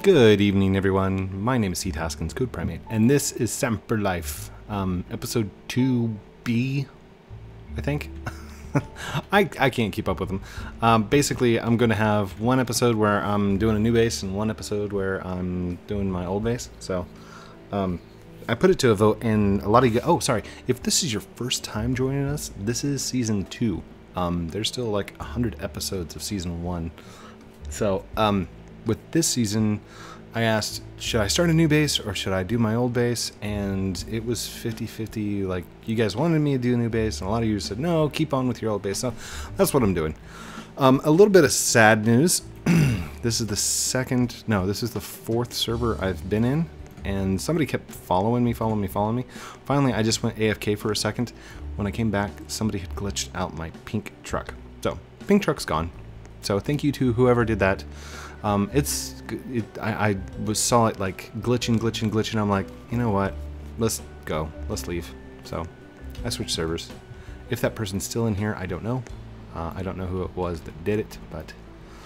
Good evening, everyone. My name is Heath, Haskins, Code Primate, and this is Semper Life, episode 2B, I think. I can't keep up with them. Basically, I'm going to have one episode where I'm doing a new base and one episode where I'm doing my old base. So, I put it to a vote, and a lot of you... Oh, sorry. If this is your first time joining us, this is Season 2. There's still like 100 episodes of Season 1. So, with this season, I asked, should I start a new base or should I do my old base? And it was 50-50. Like, you guys wanted me to do a new base, and a lot of you said, no, keep on with your old base. So that's what I'm doing. A little bit of sad news. This is the fourth server I've been in, and somebody kept following me. Finally, I just went AFK for a second. When I came back, somebody had glitched out my pink truck. So, pink truck's gone. So thank you to whoever did that. I saw it like glitching. I'm like, you know what? Let's go. Let's leave. So I switched servers. If that person's still in here, I don't know. I don't know who it was that did it, but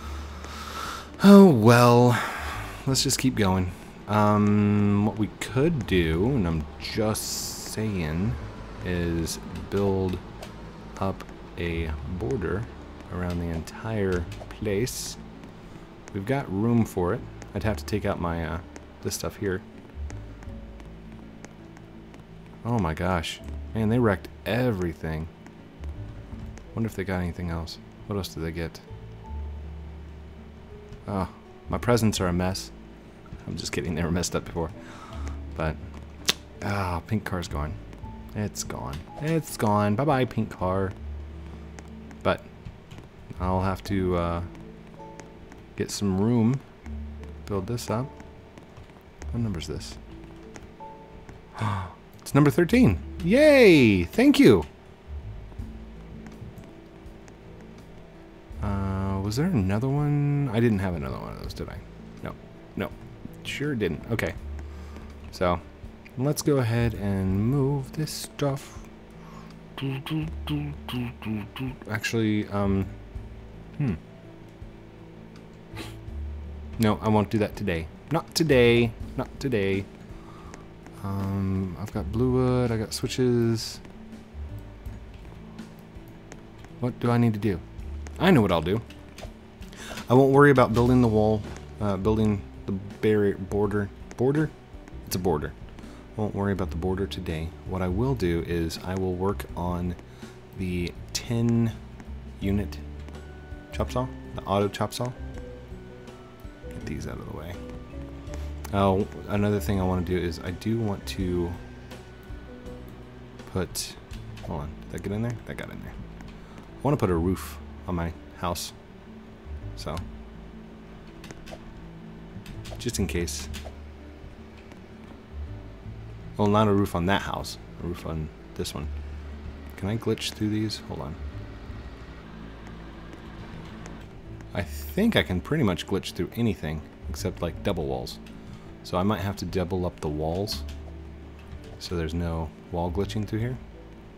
oh well. Let's just keep going. What we could do, and I'm just saying, is build up a border around the entire place. We've got room for it. I'd have to take out my this stuff here. Oh my gosh, man, they wrecked everything. Wonder if they got anything else. What else did they get? Oh, my presents are a mess. I'm just kidding, they were messed up before. But pink car's gone. It's gone. It's gone. Bye bye, pink car. But I'll have to get some room, build this up. What number is this? It's number 13. Yay! Thank you! Was there another one? I didn't have another one of those, did I? No. Sure didn't. Okay. So, let's go ahead and move this stuff. Actually, no, I won't do that today. Not today. Not today. I've got blue wood. I got switches. What do I need to do? I know what I'll do. I won't worry about building the wall, building the barrier border. Border? It's a border. I won't worry about the border today. What I will do is I will work on the 10 unit chop saw, the auto chop saw. Get these out of the way. Oh, another thing I want to do is I do want to put, hold on, did that get in there? That got in there. I want to put a roof on my house. So, just in case. Well, not a roof on that house, a roof on this one. Can I glitch through these? Hold on. I think I can pretty much glitch through anything except like double walls. So I might have to double up the walls so there's no wall glitching through here.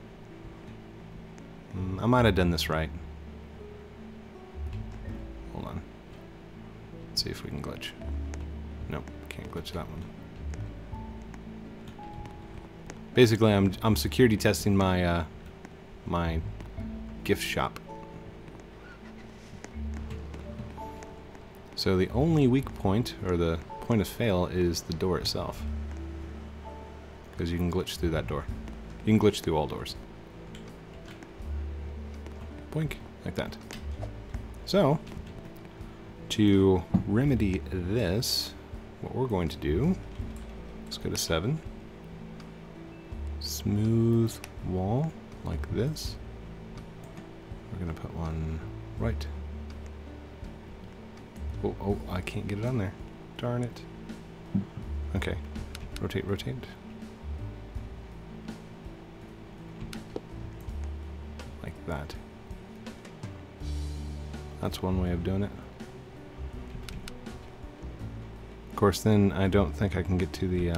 I might have done this right. Hold on. Let's see if we can glitch. Nope, can't glitch that one. Basically, I'm security testing my my gift shop. So the only weak point, or the point of fail, is the door itself. Because you can glitch through that door. You can glitch through all doors. Boink, like that. So, to remedy this, what we're going to do, let's go to 7. Smooth wall, like this. We're going to put one right. Oh, I can't get it on there. Darn it. Okay. Rotate. Like that. That's one way of doing it. Of course, then I don't think I can get to the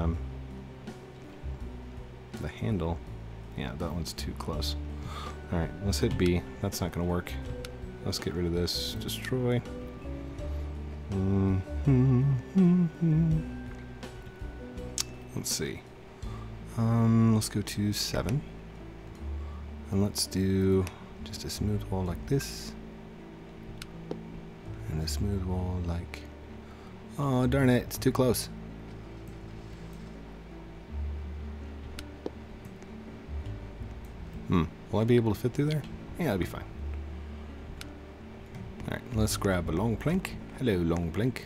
handle. Yeah, that one's too close. Alright, let's hit B. That's not going to work. Let's get rid of this. Destroy. Let's see. Let's go to 7. And let's do just a smooth wall like this. And a smooth wall like... Oh, darn it, it's too close. Will I be able to fit through there? Yeah, that'll be fine. Alright, let's grab a long plank. Hello, long plank.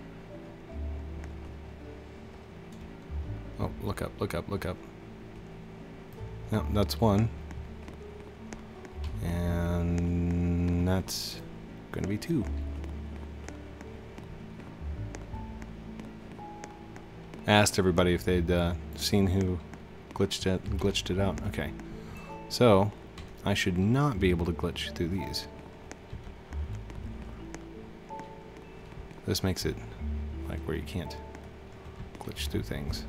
Oh, look up, look up, look up. No, that's 1. And that's going to be 2. I asked everybody if they'd seen who glitched it out. Okay. So, I should not be able to glitch through these. This makes it like where you can't glitch through things.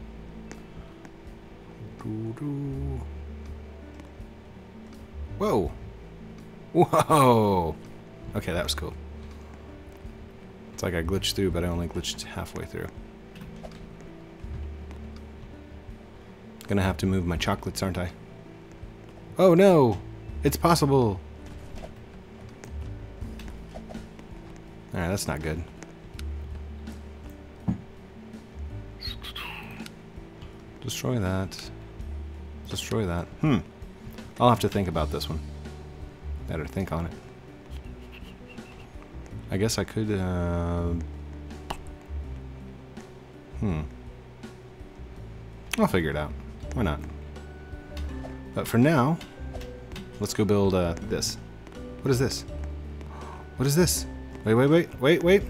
Whoa! Whoa! Okay, that was cool. It's like I glitched through, but I only glitched halfway through. Gonna have to move my chocolates, aren't I? Oh no! It's possible! Alright, that's not good. Destroy that. Destroy that. I'll have to think about this one. Better think on it. I guess I could, I'll figure it out. Why not? But for now, let's go build this. What is this? What is this? Wait, wait, wait, wait, wait.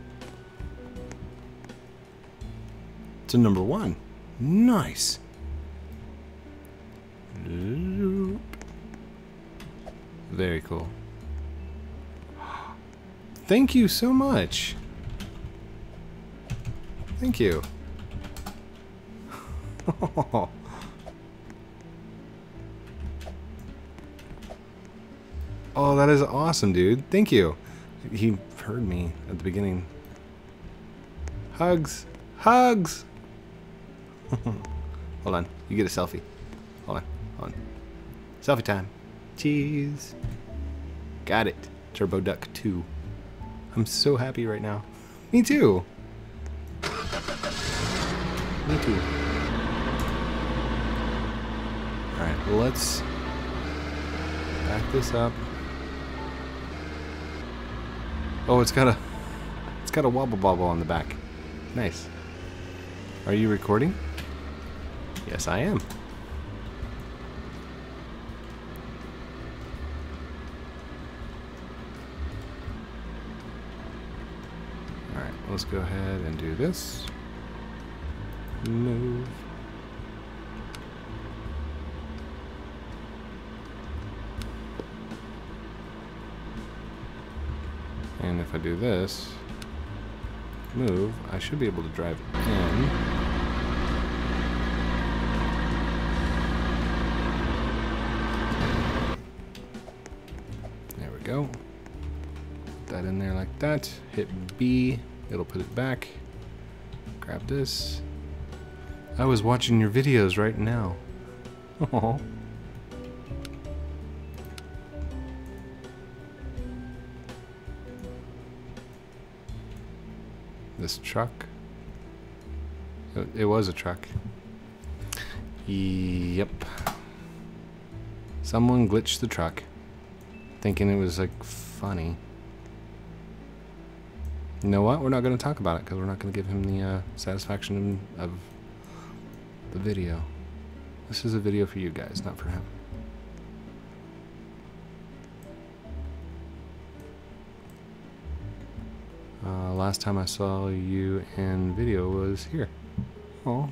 It's a number 1. Nice. Loop. Very cool. Thank you so much. Thank you. Oh, that is awesome, dude. Thank you. He heard me at the beginning. Hugs. Hugs. Hold on. You get a selfie. Hold on. Hold on. Selfie time. Cheese. Got it. Turbo Duck 2. I'm so happy right now. Me too. Me too. Alright, let's back this up. Oh, it's got a wobble bobble on the back. Nice. Are you recording? Yes, I am. Alright, let's go ahead and do this. Move. And if I do this, move, I should be able to drive in. There we go. Put that in there like that. Hit B, it'll put it back. Grab this. I was watching your videos right now. Oh. This truck. It was a truck. Yep. Someone glitched the truck, thinking it was like funny. You know what? We're not going to talk about it because we're not going to give him the satisfaction of the video. This is a video for you guys, not for him. Last time I saw you in video was here. Oh.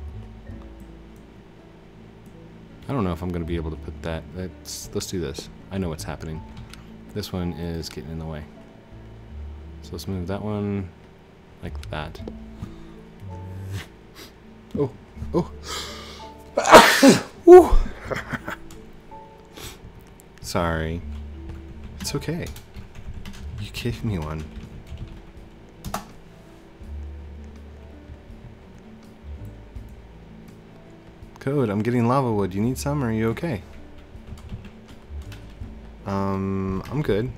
I don't know if I'm going to be able to put that. Let's do this. I know what's happening. This one is getting in the way. So let's move that one like that. Oh. Oh. Sorry. It's okay. You gave me one. Code, I'm getting lava wood. You need some, or are you okay? I'm good.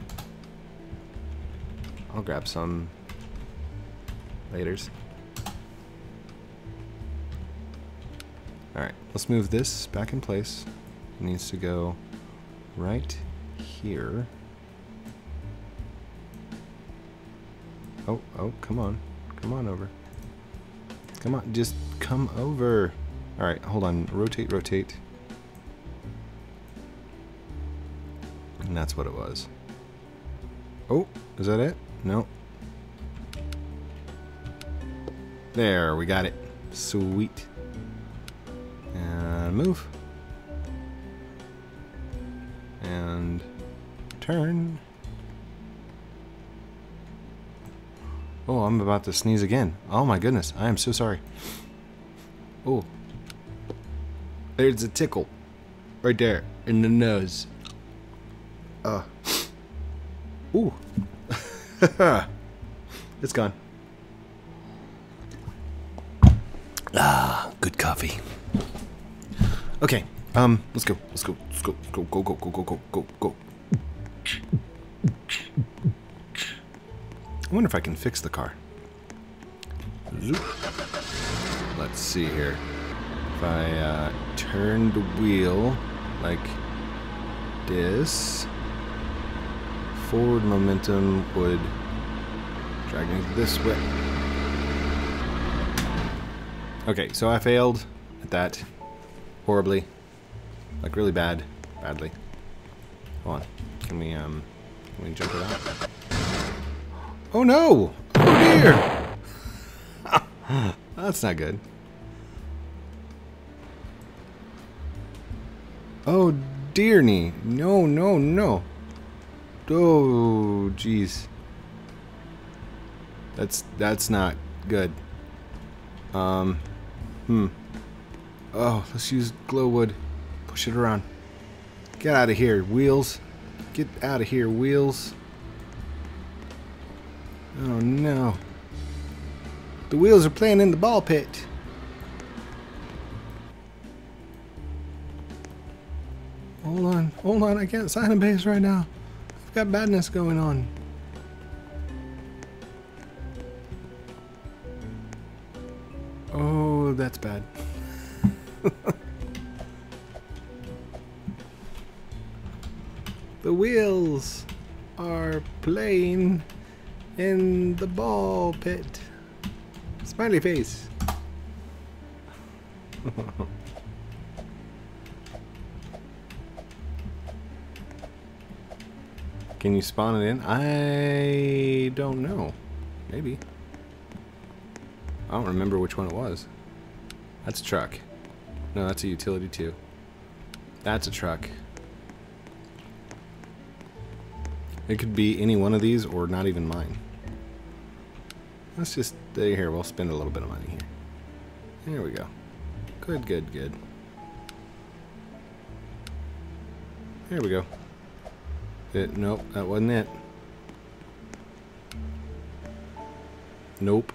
I'll grab some laters. Alright, let's move this back in place. It needs to go right here. Oh, come on. Come on over. Come on, just come over. Alright, hold on. Rotate, rotate. And that's what it was. Oh, is that it? No. There, we got it. Sweet. And move. And turn. Oh, I'm about to sneeze again. Oh my goodness, I am so sorry. Oh. There's a tickle. Right there, in the nose. Ooh. It's gone. Ah, good coffee. Okay, let's go. Let's go. Let's go. Go, go, go, go, go, go, go, go. I wonder if I can fix the car. Zoop. Let's see here. If I turn the wheel like this, forward momentum would drag me this way. Okay, so I failed at that horribly, like really badly. Hold on, can we jump it out? Oh no! Oh dear! That's not good. Oh dear me! No, no, no! Oh jeez. That's not good. Oh, let's use glow wood. Push it around. Get out of here, wheels. Get out of here, wheels. Oh no. The wheels are playing in the ball pit. Hold on, I can't sign a base right now. I've got badness going on. Oh, that's bad. The wheels are playing in the ball pit. Smiley face. Can you spawn it in? I don't know. Maybe. I don't remember which one it was. That's a truck. No, that's a utility too. That's a truck. It could be any one of these or not even mine. Let's just stay here. We'll spend a little bit of money here. There we go. Good, good, good. There we go. Nope, that wasn't it. Nope.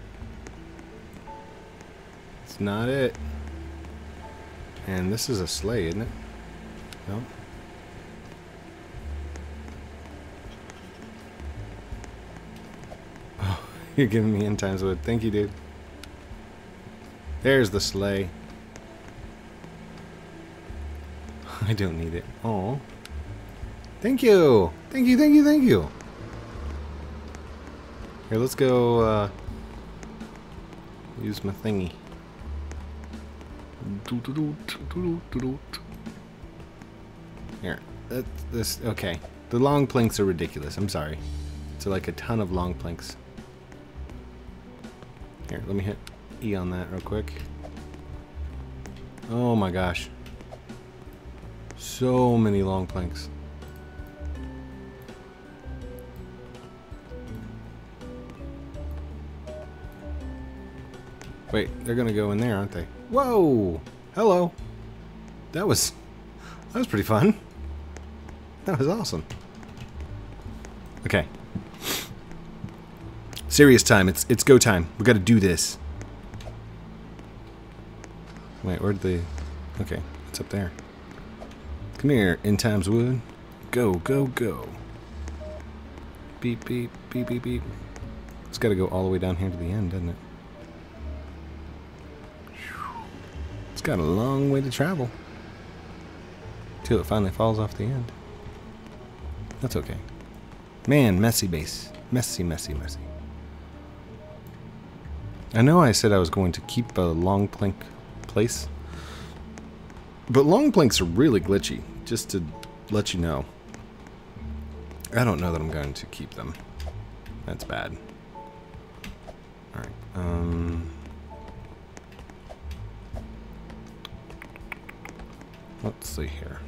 It's not it. And this is a sleigh, isn't it? Nope. Oh, you're giving me end times wood. Thank you, dude. There's the sleigh. I don't need it. Oh. Thank you! Thank you, thank you, thank you! Here, let's go, use my thingy. Here, this, okay. The long planks are ridiculous, I'm sorry. It's like a ton of long planks. Here, let me hit E on that real quick. Oh my gosh. So many long planks. Wait, they're gonna go in there, aren't they? Whoa! Hello! That was pretty fun. That was awesome. Okay. Serious time. It's go time. We gotta do this. Wait, where'd they... Okay, it's up there. Come here, In Times Wood. Go, go, go. Beep, beep, beep, beep, beep. It's got to go all the way down here to the end, doesn't it? It's got a long way to travel. Till it finally falls off the end. That's okay. Man, messy base. Messy, messy, messy. I know I said I was going to keep a long plank place. But long planks are really glitchy, just to let you know. I don't know that I'm going to keep them. That's bad. Alright, let's see here.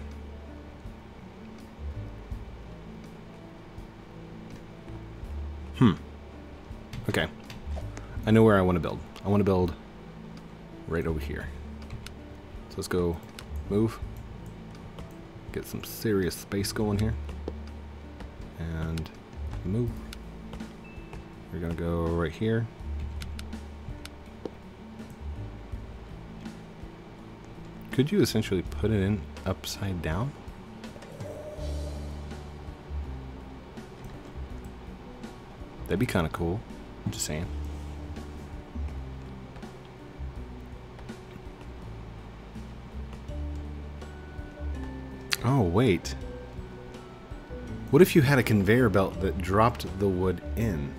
Okay. I know where I want to build. I want to build right over here. So let's go move. Get some serious space going here. And move. We're going to go right here. Could you essentially put it in upside down? That'd be kind of cool. I'm just saying. Oh, wait. What if you had a conveyor belt that dropped the wood in?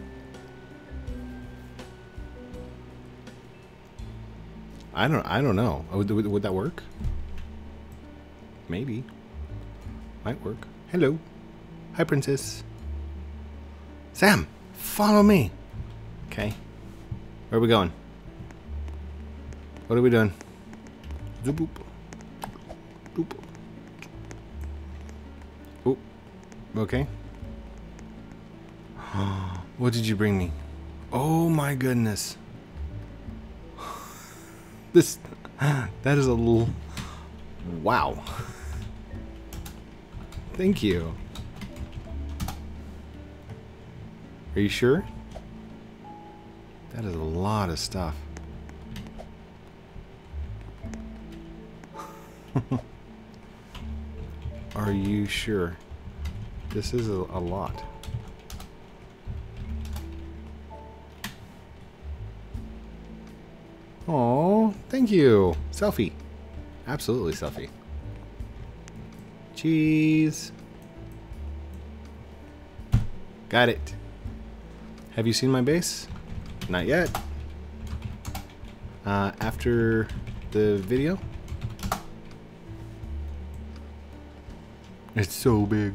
I don't know. Would that work? Maybe. Might work. Hello. Hi, princess. Sam, follow me. Okay. Where are we going? What are we doing? Zoop boop. Boop. Oh. Okay. What did you bring me? Oh my goodness. This, that is a little, wow. Thank you. Are you sure? That is a lot of stuff. Are you sure? This is a lot. Oh, thank you. Selfie. Absolutely selfie. Cheese. Got it. Have you seen my base? Not yet. After the video. It's so big.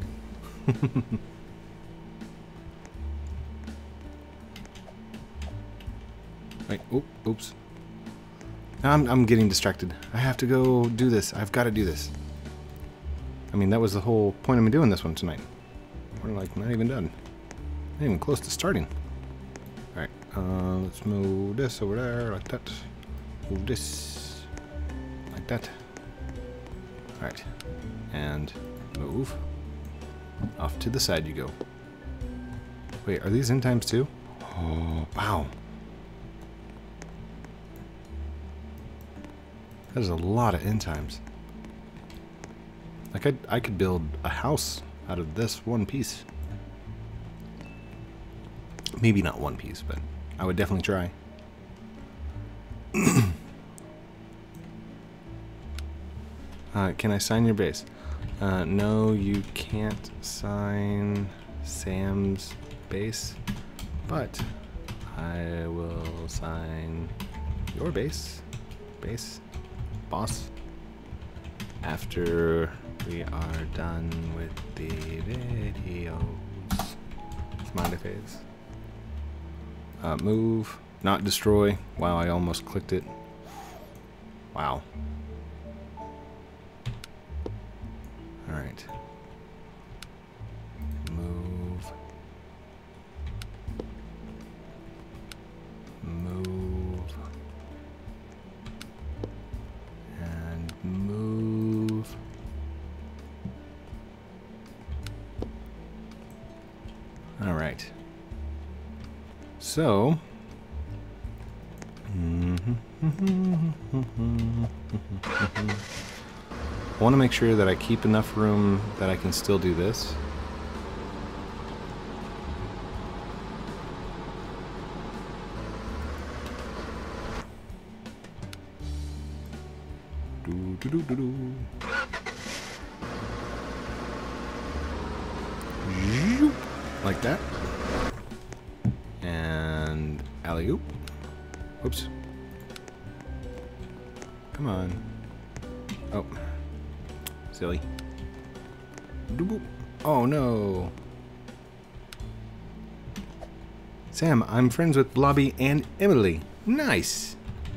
Wait, oops. I'm getting distracted. I have to go do this. I've got to do this. I mean, that was the whole point of me doing this one tonight. We're like not even done. Not even close to starting. Alright, let's move this over there like that. Move this like that. Alright, and move. Off to the side you go. Wait, are these end times too? Oh, wow. That is a lot of end times. Like I could build a house out of this one piece. Maybe not one piece, but I would definitely try. Can I sign your base? No, you can't sign Sam's base, but I will sign your base. Boss. After we are done with the videos. Smiley face. Move. Not destroy. Wow, I almost clicked it. Wow. Alright. Move. Move. And move. Alright. So, I want to make sure that I keep enough room that I can still do this. Like that. And alley-oop. Oops. Come on. Oh. Silly. Oh no. Sam, I'm friends with Blobby and Emily. Nice.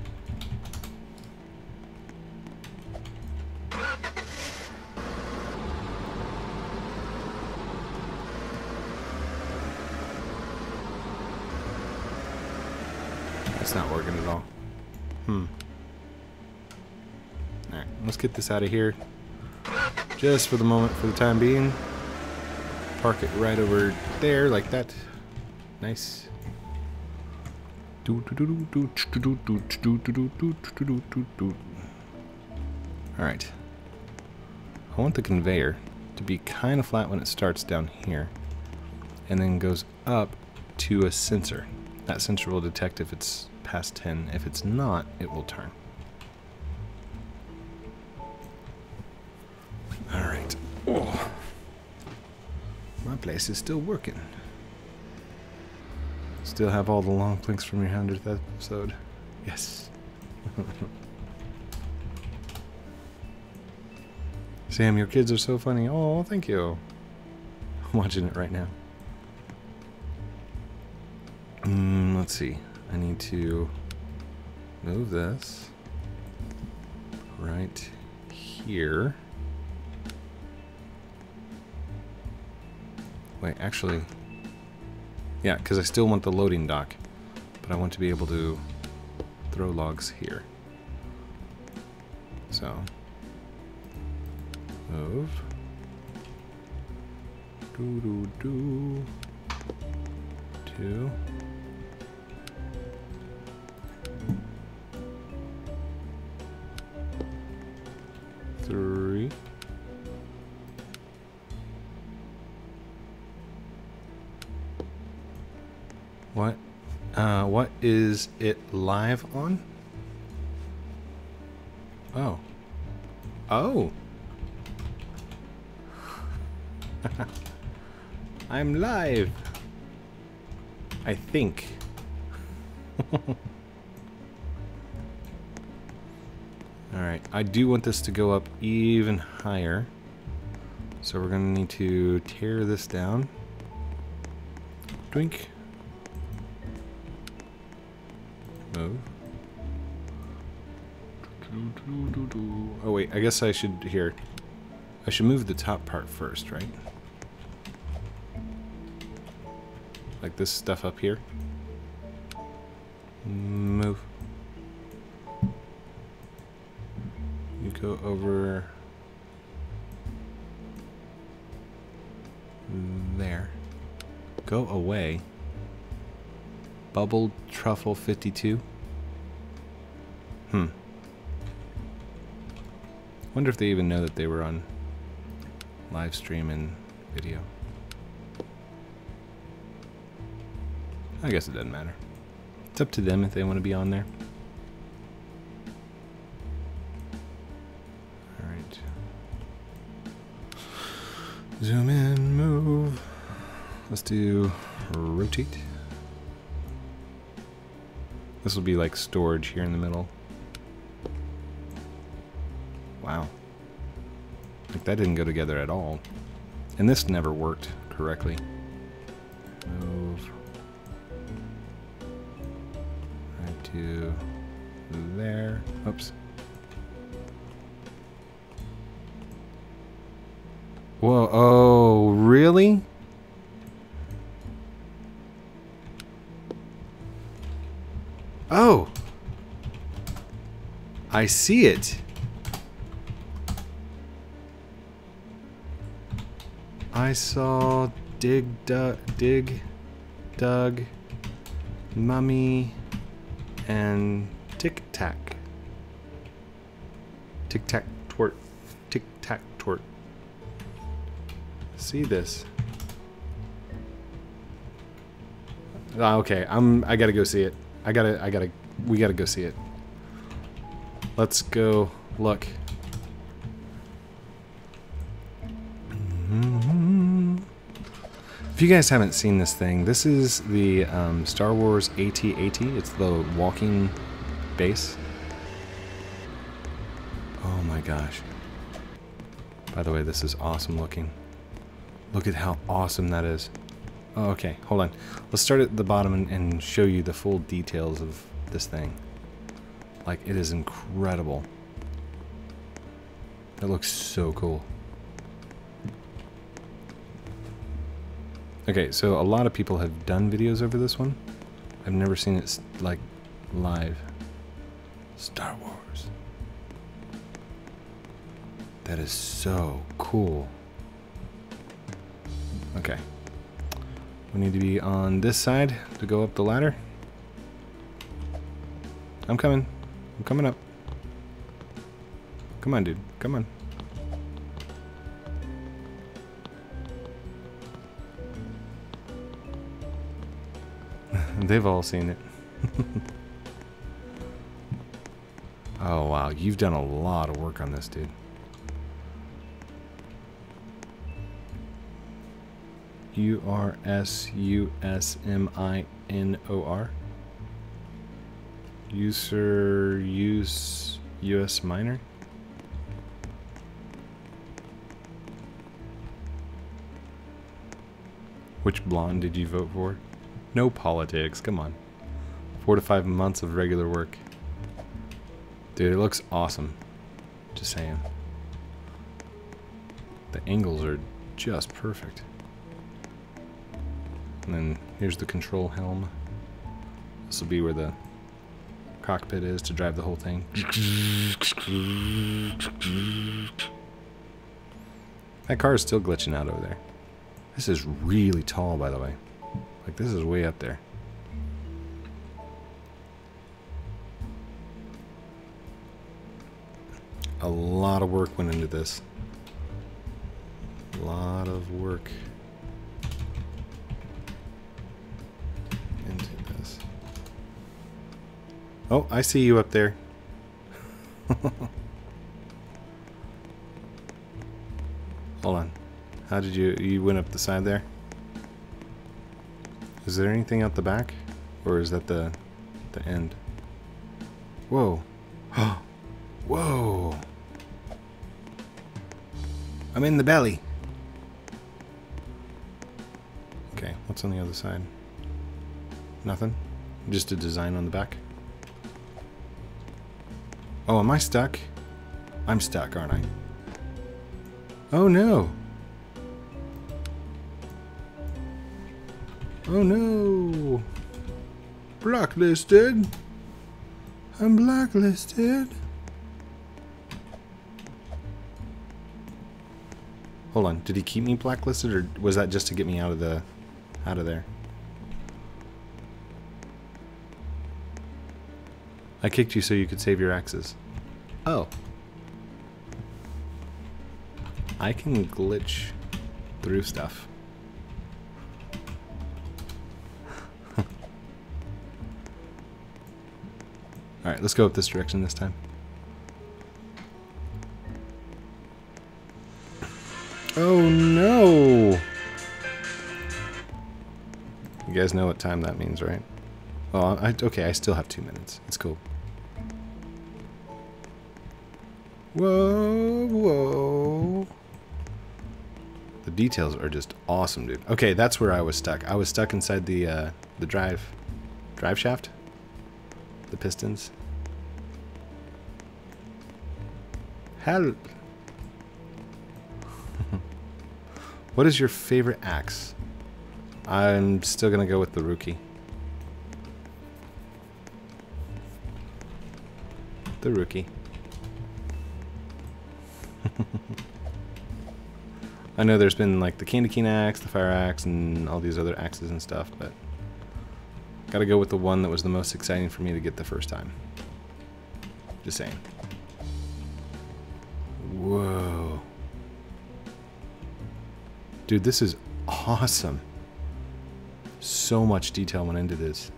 That's not working at all. Alright, let's get this out of here. Just for the moment, for the time being. Park it right over there, like that. Nice. Alright. I want the conveyor to be kind of flat when it starts down here. And then goes up to a sensor. That sensor will detect if it's past 10. If it's not, it will turn. Alright. Oh. My place is still working. Still have all the long planks from your 100th episode. Yes. Sam, your kids are so funny. Oh, thank you. I'm watching it right now. Let's see. I need to move this right here. Wait, actually, yeah, because I still want the loading dock, but I want to be able to throw logs here. So, move. 2. 3. What? What is it live on? Oh. Oh! I'm live! I think. Alright, I do want this to go up even higher. So we're going to need to tear this down. Doink. Move. Oh wait, I guess I should, here. I should move the top part first, right? Like this stuff up here. Move. You go over there. Go away. Bubbled Truffle 52. Wonder if they even know that they were on live stream and video. I guess it doesn't matter. It's up to them if they want to be on there. Alright. Zoom in, move. Let's do rotate. This will be like storage here in the middle. Wow. Like that didn't go together at all. And this never worked correctly. Move. Right to there. Oops. Whoa, oh, really? Oh! I see it. I saw Dig, Doug, Mummy, and Tic tack. Tic tac tort. Tic tac tort. See this. Okay, I gotta go see it. We gotta go see it. Let's go look. If you guys haven't seen this thing, this is the Star Wars ATAT. It's the walking base. Oh my gosh. By the way, this is awesome looking. Look at how awesome that is. Oh, okay, hold on. Let's start at the bottom and show you the full details of this thing. Like, it is incredible. It looks so cool. Okay, so a lot of people have done videos over this one. I've never seen it, like, live. Star Wars. That is so cool. Okay. We need to be on this side to go up the ladder. I'm coming. I'm coming up. Come on, dude. Come on. They've all seen it. Oh, wow. You've done a lot of work on this, dude. URSUSMINOR. US minor. Which blonde did you vote for? No politics, come on. 4 to 5 months of regular work. Dude, it looks awesome. Just saying. The angles are just perfect. And then here's the control helm. This will be where the cockpit is to drive the whole thing. That car is still glitching out over there. This is really tall, by the way. Like, this is way up there. A lot of work went into this. A lot of work into this. Oh, I see you up there. Hold on. How did you went up the side there? Is there anything out the back? Or is that the end? Whoa. Whoa. I'm in the belly. Okay, what's on the other side? Nothing? Just a design on the back? Oh, am I stuck? I'm stuck, aren't I? Oh no! Oh no! Blacklisted! I'm blacklisted! Hold on, did he keep me blacklisted, or was that just to get me out of there? I kicked you so you could save your axes. Oh. I can glitch through stuff. Alright, let's go up this direction this time. Oh no! You guys know what time that means, right? Well, okay, I still have 2 minutes. It's cool. Whoa, whoa. The details are just awesome, dude. Okay, that's where I was stuck. I was stuck inside the drive shaft. The pistons. Help! What is your favorite axe? I'm still gonna go with the Rookie. The Rookie. I know there's been like the Candy Cane axe, the Fire axe, and all these other axes and stuff, but gotta go with the one that was the most exciting for me to get the first time. Just saying. Whoa. Dude, this is awesome. So much detail went into this.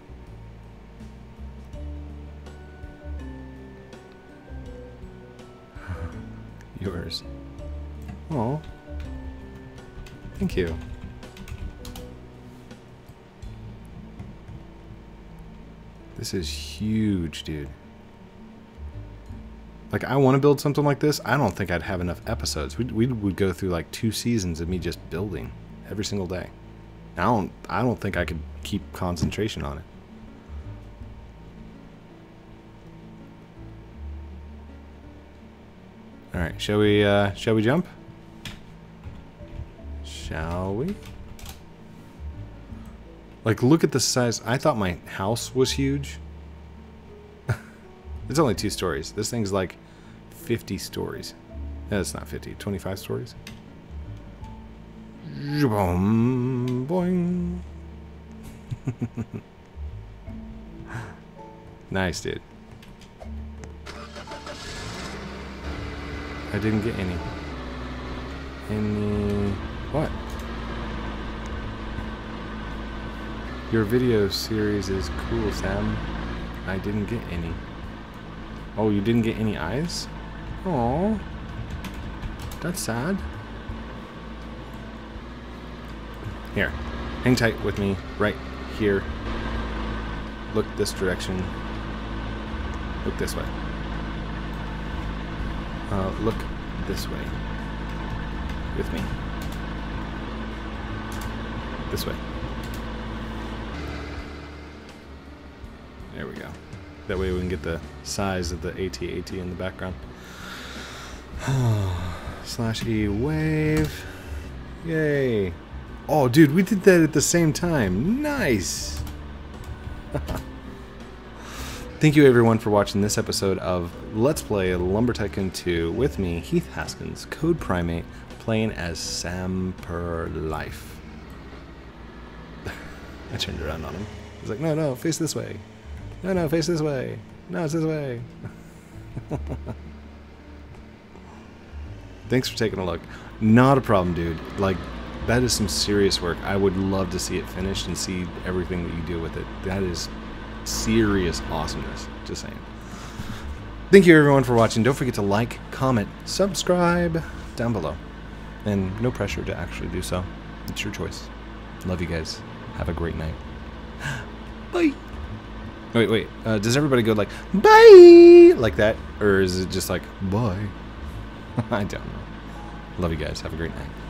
Yours. Oh. Thank you. This is huge, dude. Like, I want to build something like this. I don't think I'd have enough episodes. We would go through like 2 seasons of me just building every single day. I don't think I could keep concentration on it. All right, shall we jump? Shall we? Like, look at the size. I thought my house was huge. It's only 2 stories. This thing's like 50 stories. No, it's not 50. 25 stories. Boing. Nice, dude. I didn't get any. What? Your video series is cool, Sam. I didn't get any. Oh, you didn't get any eyes? Oh, that's sad. Here, hang tight with me right here. Look this direction. Look this way. Look this way. With me. This way. There we go. That way we can get the size of the AT-AT in the background. /E wave. Yay. Oh, dude, we did that at the same time. Nice. Thank you, everyone, for watching this episode of Let's Play Lumber Tycoon 2 with me, Heath Haskins, Code Primate, playing as Sam per Life. I turned around on him. He's like, no, no, face this way. No, no, face this way. No, it's this way. Thanks for taking a look. Not a problem, dude. Like, that is some serious work. I would love to see it finished and see everything that you do with it. That is serious awesomeness. Just saying. Thank you, everyone, for watching. Don't forget to like, comment, subscribe down below. And no pressure to actually do so. It's your choice. Love you guys. Have a great night. Bye. Wait. Does everybody go like, bye, like that? Or is it just like, bye? I don't know. Love you guys. Have a great night.